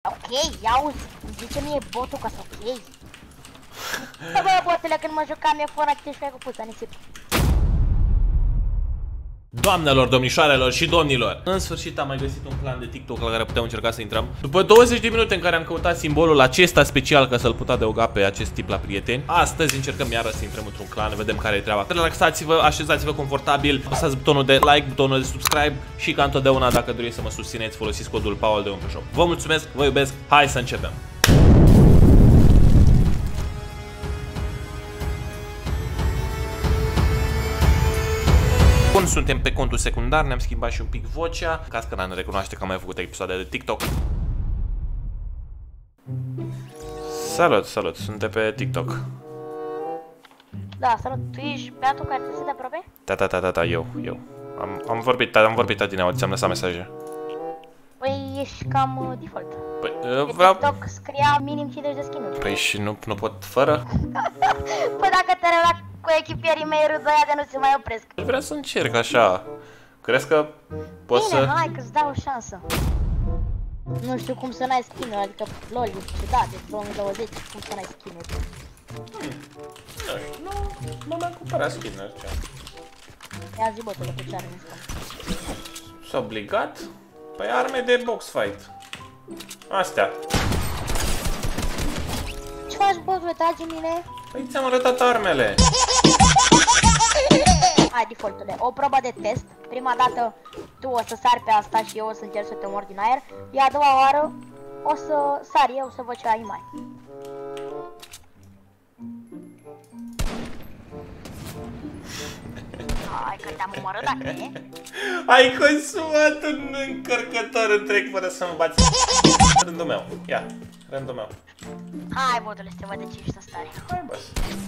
Ok, iauzi, îmi zice mie botul că sunt ok. Bă, botele, când mă jucam e fără activ și cu puța nisip. Doamnelor, domnișoarelor și domnilor, în sfârșit am mai găsit un plan de TikTok la care putem încerca să intrăm. După 20 de minute în care am căutat simbolul acesta special ca să-l pot adăuga pe acest tip la prieteni, astăzi încercăm iară să intrăm într-un clan, vedem care e treaba. Relaxați-vă, așezați-vă confortabil, apăsați butonul de like, butonul de subscribe și ca întotdeauna, dacă doriți să mă susțineți, folosiți codul Paul de pe shop. Vă mulțumesc, vă iubesc, hai să începem! Bun, suntem pe contul secundar, ne-am schimbat și un pic vocea, în caz că ne recunoaște că am mai făcut episoade de TikTok. Salut, salut, sunt pe TikTok. Da, salut, tu ești beatul care te de aproape? Da, eu. Am vorbit adineauri, ți-am lăsat mesaje. Păi ești cam default. Păi, pe vreau... TikTok scria minim 50 de skin-uri. Păi și nu pot fără? Păi dacă te relax cu echipierii mei râdoia de nu se mai opresc. Vreau să încerc așa. Crezi că poți să... Bine, hai că-ți dau o șansă. Nu știu cum să n-ai skin-uri, adică lol, e ciudat, de 2020, cum să n-ai skin-uri. Nu mi-am cumpărat skin-uri. Ia zi botele cu ce are în spate. S-a obligat? Păi arme de box fight. Astea. Ce faci botule, tragi în mine? Păi ți-am arătat armele. Hai, defaultule, o probă de test. Prima dată tu o să sari pe asta și eu o să încerc să te omor din aer. Iar a doua oară o să sar eu să văd ce ai mai. Hai că te-am omorât dacă e. Ai consumat un încărcător întreg fără să-mi bați. Rândul meu, ia, rândul meu. Hai, botule, să te văd de ce ești să stare. Hai, băs.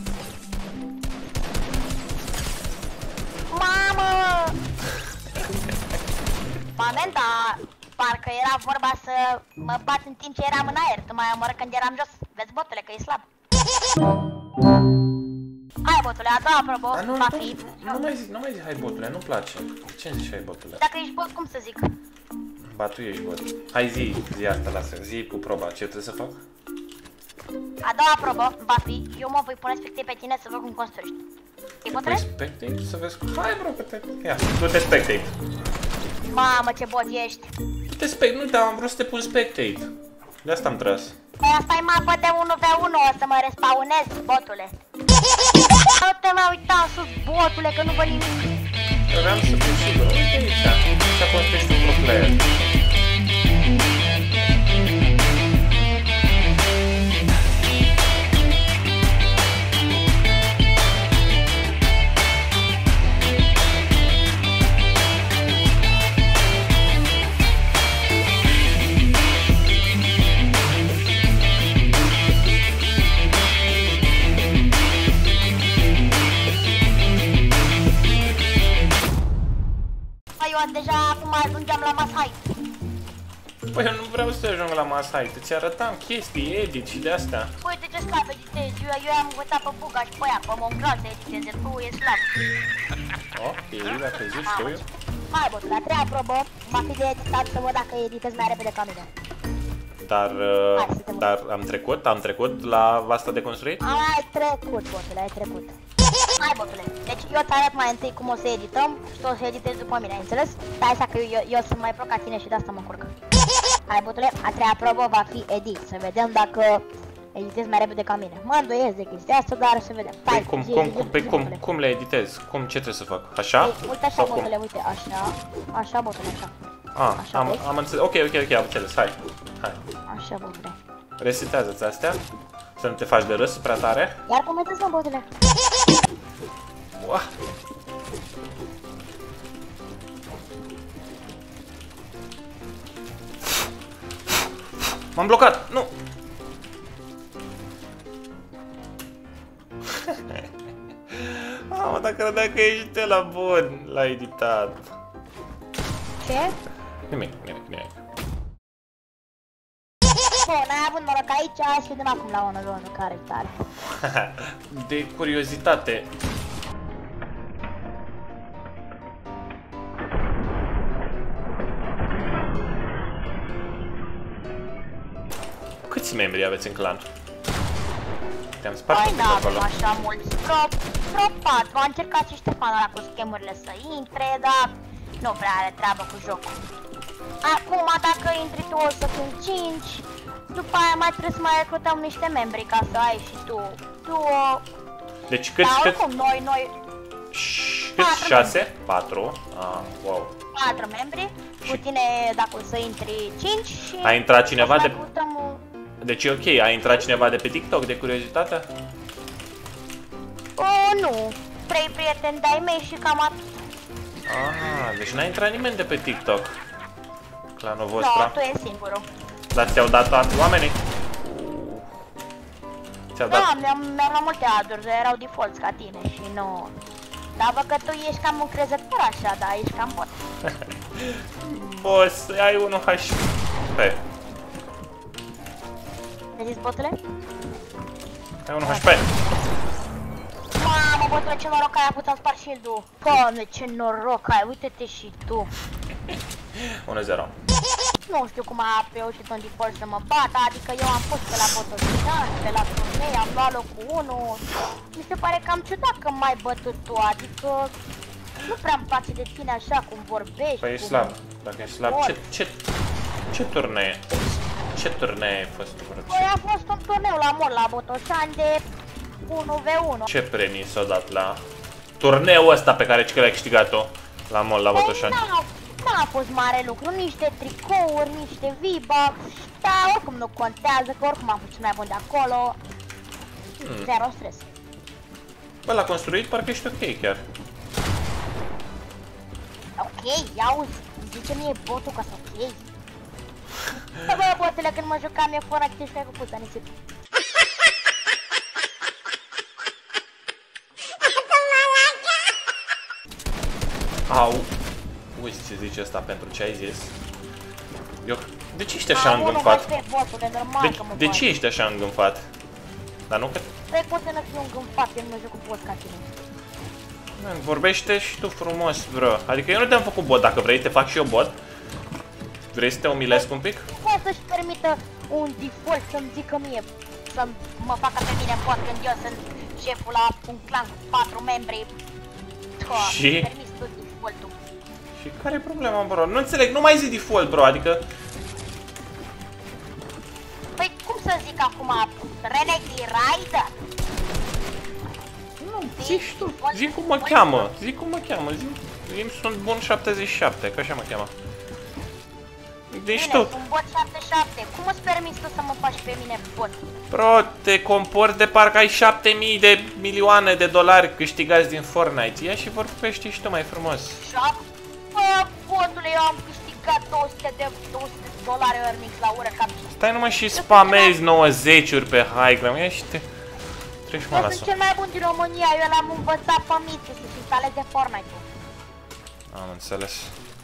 Mamă! Mamenta, parcă era vorba să mă bat în timp ce eram în aer. Tu m-ai omorât când eram jos. Vezi, botule, că e slab. Hai, botule, a doua probă va fi... Nu mai zi hai, botule, nu-mi place. Ce-mi zici hai, botule? Dacă ești bot, cum să zic? Ba, tu ești bot. Hai, zi asta, lasă, zi cu proba, ce trebuie să fac? A doua probă va fi, eu mă voi pune spectate pe tine să văd cum construiești. E botule? Spectate? Să vezi cum... Hai, bro, că te... Ia, tu te spectate. Mamă, ce bot ești. Tu te spectate, nu, dar am vrut să te pun spectate. De asta am tras. Păi asta e mapă de 1v1, o să mă respawnez, botule. Nu te mai uita în sus, botule, că nu văd nimic. Vreau să fiu sigur, uite aici, să construiești un pro player. Deja acum ajungeam la mass height. Păi eu nu vreau să ajung la mass height, îți arătam chestii, edit și de astea. Uite ce slab editezi, eu am învățat pe Buga și pe ea, pe Mongrad să editeze, tu e slab. Ok, dacă zici tu eu. Hai bă, la treia probă va fi de editat să văd dacă editez mai repede ca mine. Dar am trecut la asta de construit? Ai trecut, botule, ai trecut. Hai botule, deci eu îți arăt mai întâi cum o să edităm și tu o să editezi după mine, ai înțeles? Stai așa că eu sunt mai pro ca tine și de asta mă încurc. Hai botule, a treia probă va fi edit, să vedem dacă editezi mai repede ca mine. Mă îndoiesc de chestia asta, dar să vedem. Păi cum le editez? Ce trebuie să fac? Așa? Uite așa botule, uite, așa botule, așa. Am înțeles, ok, am înțeles, hai. Așa botule. Resetează-ți astea, să nu te faci de râs prea tare. Iar comentezi mă botule. M-am blocat, nu! Mamă, dar credeam că ești ăla bun, l-a editat. Ce? Nimic. Bun, ai avut noroc aici și vedem acum la una zonă care e tare. De curiozitate. Câți membri aveți în clan? Te-am spart Păi un pic da, acolo. așa mulți. Pro 4. A încercat și Ștefan ăla cu schemurile să intre, dar nu prea are treabă cu jocul. Acum, dacă intri tu, o să fim 5. După aia mai trebuie să mai recrutăm niște membri ca să ai și tu duo. Deci câți, Dar câți? oricum, noi... Câți? 6? 4? Ah, wow. 4 membri. Cu tine, dacă o să intri 5 și... A intrat cineva de... recrutăm... Deci e ok, a intrat cineva de pe TikTok, de curiozitate? Nu. 3 prieteni de-ai mei și cam atât. Ah, deci n-a intrat nimeni de pe TikTok. Clanul vostru. Nu, tu e singurul. Dar ți-au dat toate oamenii? Ți-au dat... Da, mi-am luat multe aduri, erau defaults ca tine și nu... Dar văd că tu ești cam încrezător așa, dar ești cam bot. Boss, ai 1 HP. Vezi botule? Ai 1 HP. Mamă, botule, ce noroc ai, am spart shield-ul. Doamne, ce noroc ai, uite-te și tu. 1-0. Nu știu cum a reușit un default să mă bată, adică eu am fost pe la Botoșan, pe la turnei, am luat locul 1. Mi se pare cam ciudat că m-ai bătut tu, adică nu prea-mi place de tine așa cum vorbești. Păi e slab. Dacă e slab, ce turnee? Ce turnee ai fost? Păi a fost un turneu la mall la Botoșan de 1v1. Ce premii s-au dat la turneul ăsta pe care l-ai câștigat-o la mall la Botoșani? N-a fost mare lucru, niște tricouri, niște V-Bucks, dar oricum nu contează, că oricum am fost cel mai bun de acolo. Zero stres. Bă, l-a construit, parcă ești ok chiar. Ok, iauzi, zice mie botul că sunt ok. Bă, botele, când mă jucam eu fără activ și ai făcut nisip. Au. Uite ce zice asta pentru ce ai zis. Eu... De ce ești așa îngânfat? De ce ești așa îngânfat? Dar nu că... Păi pot să nu fiu îngânfat, eu nu joc cu bot ca tine. Vorbește și tu frumos, bro. Adică eu nu te-am făcut bot, dacă vrei te fac și eu bot. Vrei să te umilesc un pic? Poate să-și permită un default să-mi zică mie, să mă facă pe mine bot când eu sunt șeful la un clan cu 4 membri. Și? Permis tu default-ul. Și care e problema, bro? Nu înțeleg, nu mai zi default, bro, adică... Păi cum să zic acum, Renegade Rider? Nu, zici tu, zi cum mă cheamă, zi cum mă cheamă, zi sunt bun 77, că așa mă cheamă. Deci tu... Sunt bot 77, cum îți permiți tu să mă faci pe mine bot? Bro, te comporți de parcă ai 7000 de milioane de dolari câștigați din Fortnite. Ia și vorbește și tu mai frumos. Bă, botule, eu am câștigat 200 de dolari earnings la oră ca tine. Stai numai și spamezi 90-uri pe Highgram, ia și te... Treci mă Eu la sunt cel mai bun din România, eu l-am învățat pe Mițu să-și instaleze Fortnite-ul. Am înțeles.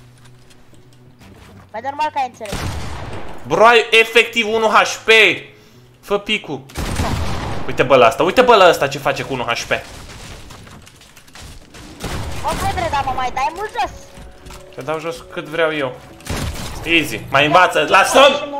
Păi normal că ai înțeles. Bro, ai efectiv 1 HP! Fă picu. Uite bă la asta, uite bă la asta ce face cu 1 HP. O să dar mă mai dai mult jos. Te dau jos cât vreau eu. Easy, mai învață, lasă-mi!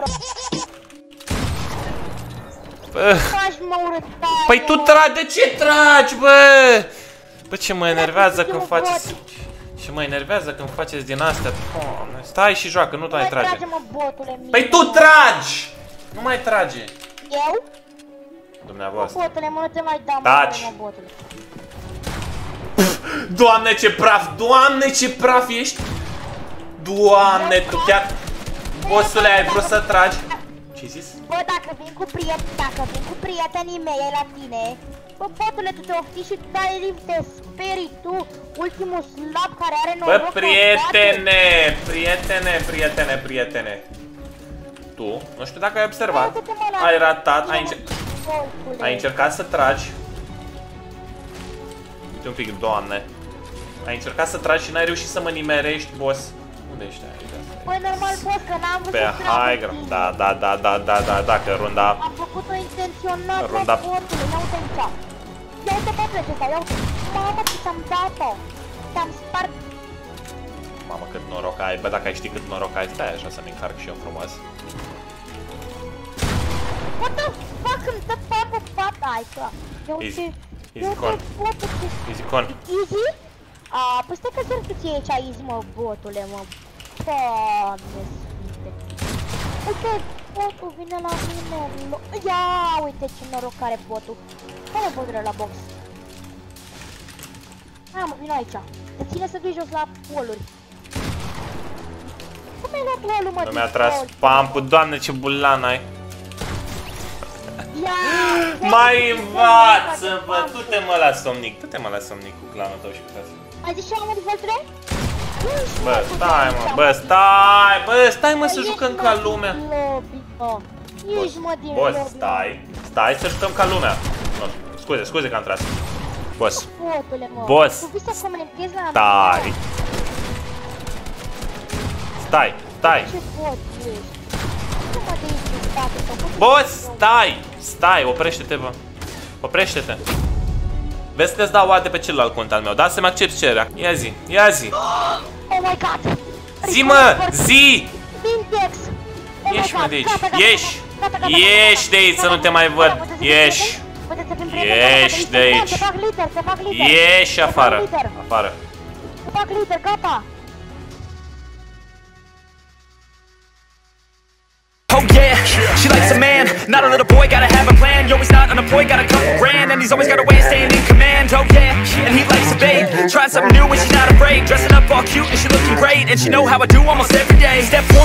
Păi tu tragi, de ce tragi, bă? Bă, ce mă enervează când faceți... Ce mă enervează când faceți din astea. Doamne, stai și joacă, nu mai trage. Păi tu tragi! Nu mai trage. Eu? Dumneavoastră. Botule, mă, nu te mai dau, taci! botule. Doamne, ce praf! Doamne, ce praf ești! Doamne, tu chiar... Bossule, ai vrut să tragi? Ce-ai zis? Bă, dacă vin cu prietenii mei la tine, bă, botule, tu te ofti și tu dai lift, te sperii tu, ultimul slab care are noroc. Bă, prietene. Tu, nu știu dacă ai observat, ai ratat, ai încercat să tragi. Uite un pic, Doamne. Ai încercat să tragi și n-ai reușit să mă nimerești, boss. Unde ești aici? Păi normal, boss, că n-am văzut pe Highgram, da, că runda... Am făcut-o intenționat, botule, ia uite aici. Ia uite botule acesta, ia uite. Mamă, ce ți-am dat-o. Te-am spart. Mamă, cât noroc ai, bă, dacă ai ști cât noroc ai, stai așa să-mi încarc și eu frumos. Hai, clar. Easy. Easy con. Easy con. Easy? Păi stai că să ție aici easy, mă, botule, mă. Doamne sfinte. Uite, botul vine la mine. Ia, uite ce noroc are botul. Hai, botule, la box. Hai, mă, vino aici. Te ține să duci jos la poluri. Cum ai luat polul, mă? Nu mi-a tras pampul, doamne, ce bulan ai. Mai învață-mă, du-te mă la somnic, du-te mă la somnic cu clanul tău și cu tău. Ai zis ceva, mă, de Voltule? Bă, stai mă, bă, stai mă să jucăm ca lumea. Boss, stai să jucăm ca lumea. Scuze că am tras. Boss, stai. Boss, stai, oprește-te, bă. Oprește-te. Vezi să-ți dau AD pe celălalt cont al meu, da? Să-mi accepti cererea. Ia zi. Oh my god! Zi, mă, zi! Vintex! Ieși, mă, de aici. Ieși de aici să nu te mai văd. Ieși de aici. Ieși afară. Te fac lider, gata! Oh yeah, she likes a man, not a little boy, gotta have a plan. Yo, he's not unemployed, got a couple grand, and he's always got a way of staying in command. Oh yeah, and he likes a babe, trying something new and she's not afraid. Dressing up all cute and she looking great, and she know how I do almost every day. Step one.